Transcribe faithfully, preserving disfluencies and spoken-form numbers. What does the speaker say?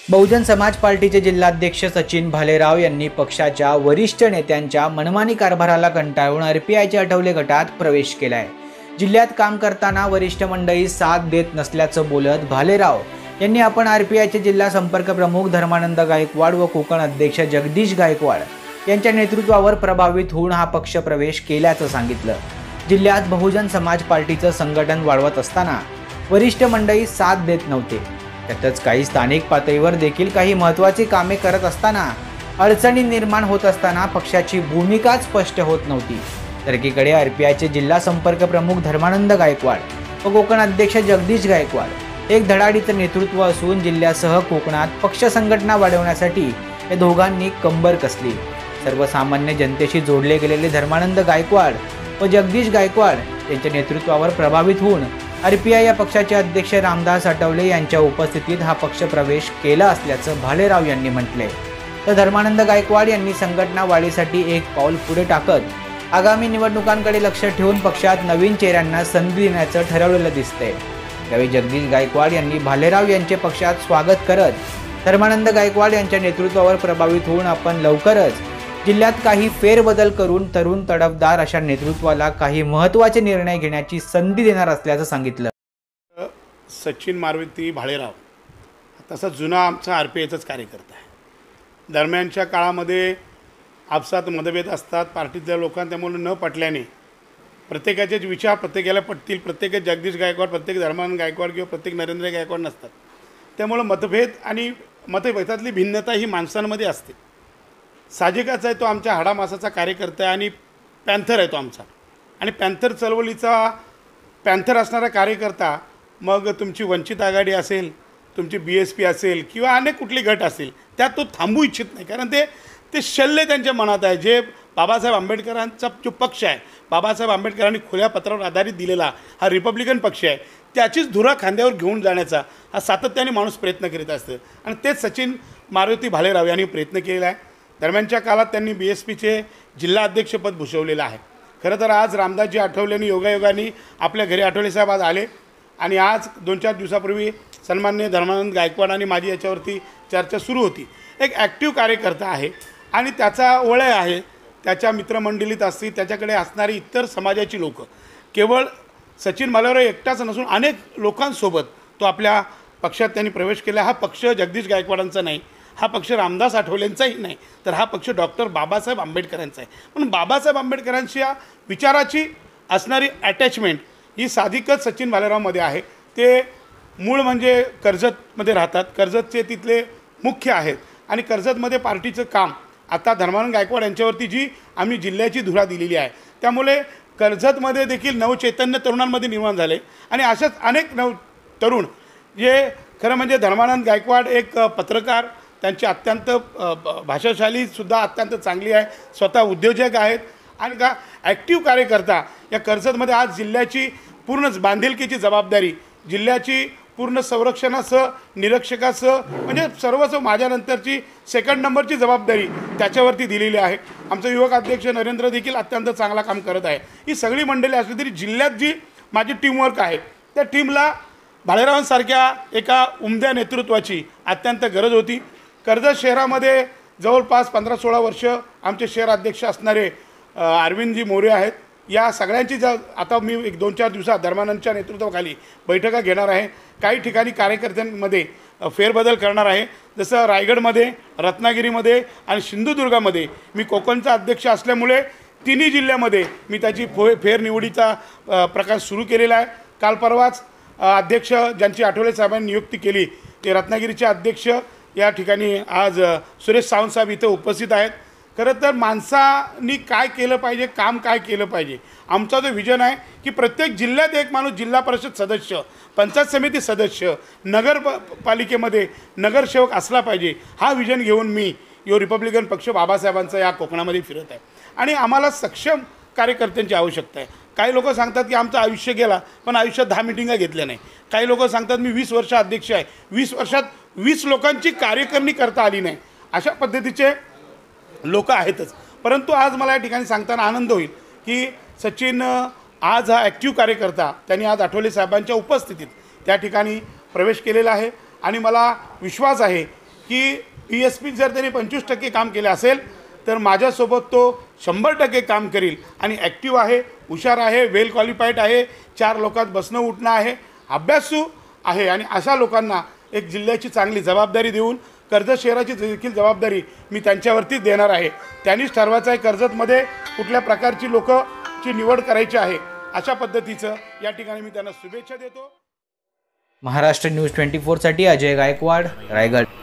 बहुजन समाज पार्टीचे जिल्हाध्यक्ष सचिन भालेराव यांनी पक्षाच्या वरिष्ठ नेत्यांच्या मनमानी कारभाराला कंटाळून आरपीआयच्या आठवले गटात प्रवेश केलाय। जिल्ह्यात काम करताना वरिष्ठ मंडळी साथ देत नसल्याचं बोलत भालेराव यांनी आपण आरपीआयचे जिल्हा संपर्क प्रमुख धर्मानंद गायकवाड व कोकण अध्यक्ष जगदीश गायकवाड यांच्या नेतृत्वावर प्रभावित होऊन हा पक्ष प्रवेश केल्याचं सांगितलं। जिल्ह्यात बहुजन समाज पार्टीचं संघटन वाढवत असताना वरिष्ठ मंडळी साथ देत नव्हते। त्यातच काही स्थानिक पातळीवर देखील काही महत्त्वाची कामे करत असताना अडचणी निर्माण होत असताना पक्षाची भूमिका स्पष्ट होत नव्हती। तर एकीकडे आरपीआयचे जिल्हा संपर्क प्रमुख धर्मानंद गायकवाड व कोकण अध्यक्ष जगदीश गायकवाड एक धडाडीचं नेतृत्व असून जिल्ह्यासह कोकणात पक्ष संघटना वाढवण्यासाठी या दोघांनी कंबर कसली। सर्वसामान्य जनतेशी जोडले गेलेले धर्मानंद गायकवाड व जगदीश गायकवाड यांच्या नेतृत्वावर प्रभावित होऊन आरपीआय या पक्षाचे अध्यक्ष रामदास आठवले यांच्या उपस्थितीत हा पक्ष प्रवेश केला असल्याचं भालेराव यांनी म्हटले। तर धर्मानंद गायकवाड यांनी संघटना वाढीसाठी एक पाऊल पुढे टाकत आगामी निवडणुकांकडे लक्ष ठेवून पक्षात नवीन चेहऱ्यांना संधी देण्याचं ठरवलेलं दिसतंय। त्यावेळी जगदीश गायकवाड यांनी भालेराव यांचे पक्षात स्वागत करत धर्मानंद गायकवाड यांच्या नेतृत्वावर प्रभावित होऊन आपण लवकरच जिल्ह्यात काही फेरबदल करून तरुण तडफदार अशा नेतृत्वाला काही महत्त्वाचे निर्णय घेण्याची संधी देणार असल्याचं सांगितलं। सचिन मारुती भालेराव तसा जुना आमचा आरपीआयचाच कार्यकर्ता आहे। दरम्यानच्या काळामध्ये आपसात मतभेद असतात पार्टीतल्या लोकांना, त्यामुळे न पटल्याने प्रत्येकाचे विचार प्रत्येकाला पटतील, प्रत्येक जगदीश गायकवाड, प्रत्येक धर्मानंद गायकवाड किंवा प्रत्येक नरेंद्र गायकवाड नसतात। त्यामुळे मतभेद आणि मतभेदातली भिन्नता ही माणसांमध्ये असते। साहजिकच आहे, तो आमच्या हाडामासाचा कार्यकर्ता आहे आणि पॅन्थर आहे तो आमचा, आणि पॅन्थर चळवळीचा पॅन्थर असणारा कार्यकर्ता मग तुमची वंचित आघाडी असेल, तुमची बी एस पी असेल किंवा अनेक कुठली गट असेल, त्यात तो थांबू इच्छित नाही। कारण ते ते शल्य त्यांच्या मनात आहे। जे बाबासाहेब आंबेडकरांचा जो पक्ष आहे, बाबासाहेब आंबेडकरांनी खुल्या पत्रावर आधारित दिलेला हा रिपब्लिकन पक्ष आहे, त्याचीच धुरा खांद्यावर घेऊन जाण्याचा हा सातत्याने माणूस प्रयत्न करीत असतं, आणि तेच सचिन मारुती भालेराव यांनी प्रयत्न केलेला आहे। दरम्यानच्या काळात त्यांनी बी एस पीचे जिल्हा अध्यक्षपद भूषवलेलं आहे। खरं तर आज रामदासजी आठवलेंनी योगायोगाने आपल्या घरी आठवले साहेब आज आले, आणि आज दोन चार दिवसापूर्वी सन्माननीय धर्मानंद गायकवाड आणि माझी याच्यावरती चर्चा सुरू होती। एक ॲक्टिव्ह कार्यकर्ता आहे आणि त्याचा वलय आहे, त्याच्या मित्रमंडळीत असतील, त्याच्याकडे असणारी इतर समाजाची लोक, केवळ सचिन भालेराव एकटाच नसून अनेक लोकांसोबत तो आपल्या पक्षात त्यांनी प्रवेश केला। हा पक्ष जगदीश गायकवाडांचा नाही, हा पक्ष रामदास आठवलेंचाही नाही, तर हा पक्ष डॉक्टर बाबासाहेब आंबेडकरांचा आहे। पण बाबासाहेब आंबेडकरांची या विचाराची असणारी अटॅचमेंट ही साधिकच सचिन भालेरावमध्ये आहे। ते मूळ म्हणजे कर्जतमध्ये राहतात, कर्जतचे तिथले मुख्य आहेत, आणि कर्जतमध्ये पार्टीचं काम आता धर्मानंद गायकवाड यांच्यावरती जी आम्ही जिल्ह्याची धुरा दिलेली आहे, त्यामुळे कर्जतमध्ये देखील नवचैतन्य तरुणांमध्ये निर्माण झाले, आणि अशाच अनेक नव तरुण जे खरं म्हणजे धर्मानंद गायकवाड एक पत्रकार, त्यांची अत्यंत भाषाशालीसुद्धा अत्यंत चांगली आहे, स्वतः उद्योजक आहेत, आणि का ॲक्टिव्ह कार्यकर्ता या कर्जतमध्ये आज जिल्ह्याची पूर्ण बांधिलकीची जबाबदारी, जिल्ह्याची पूर्ण संरक्षणासह निरीक्षकासह म्हणजे सर्वस्व माझ्यानंतरची सेकंड नंबरची जबाबदारी त्याच्यावरती दिलेली आहे। आमचा युवक अध्यक्ष नरेंद्र देखील अत्यंत चांगला काम करत आहे। ही सगळी मंडळी असली तरी जिल्ह्यात जी माझी टीमवर्क आहे, त्या टीमला भालेरावांसारख्या एका उमद्या नेतृत्वाची अत्यंत गरज होती। कर्जत शहरामध्ये जवळपास पंधरा सोळा वर्ष आमचे शहर अध्यक्ष असणारे अरविंदजी मोरे आहेत। या सगळ्यांची जर आता मी एक दोन चार दिवसात धर्मानंदच्या नेतृत्वाखाली बैठका घेणार आहे। काही ठिकाणी कार्यकर्त्यांमध्ये फेरबदल करणार आहे, जसं रायगडमध्ये, रत्नागिरीमध्ये आणि सिंधुदुर्गामध्ये मी कोकणचा अध्यक्ष असल्यामुळे तिन्ही जिल्ह्यामध्ये मी त्याची फो फेरनिवडीचा प्रकार सुरू केलेला आहे। काल परवाच अध्यक्ष ज्यांची आठवले साहेबांनी नियुक्ती केली ते रत्नागिरीचे अध्यक्ष या ठिकाणी आज सुरेश सावंत साहेब इथे उपस्थित आहेत। खरं तर माणसांनी काय केलं पाहिजे, काम काय केलं पाहिजे, आमचा जो विजन आहे की प्रत्येक जिल्ह्यात एक माणूस जिल्हा परिषद सदस्य, पंचायत समिती सदस्य, नगर पालिकेमध्ये नगरसेवक असला पाहिजे, हा विजन घेऊन मी यो रिपब्लिकन पक्ष बाबासाहेबांचा या कोकणामध्ये फिरत आहे। आणि आम्हाला सक्षम कार्यकर्त्यांची आवश्यकता आहे। काही लोक सांगतात की आमचं आयुष्य गेला, पण आयुष्यात दहा मिटिंगा घेतल्या नाही। काही लोक सांगतात मी वीस वर्ष अध्यक्ष आहे, वीस वर्षात वीस लोकांची कार्यकारिणी करता आली नाही। अशा पद्धतीचे लोक आहेतच, परंतु आज मला या ठिकाणी सांगताना आनंद होईल की सचिन आज हा ॲक्टिव्ह कार्यकर्ता त्यांनी आज आठवले साहेबांच्या उपस्थितीत त्या ठिकाणी प्रवेश केलेला आहे, आणि मला विश्वास आहे की पी एस पी जर त्यांनी पंचवीस टक्के काम केले असेल तर माझ्यासोबत तो शंभर टक्के काम करील आणि ॲक्टिव्ह आहे, हुशार आहे, वेल क्वालिफाईड आहे, चार लोकात बसणं उठणं आहे, अभ्यासू आहे आणि अशा लोकांना एक जिल्ह्याची चांगली जबाबदारी देऊन कर्जत शहराची देखील जबाबदारी मी त्यांच्यावरतीच देणार आहे. त्यांनीच ठरवायचं आहे कर्जतमध्ये कुठल्या प्रकारची लोकची निवड करायची आहे. अशा पद्धतीचं या ठिकाणी मी त्यांना शुभेच्छा देतो. महाराष्ट्र न्यूज ट्वेंटी फोर साठी अजय गायकवाड, रायगड.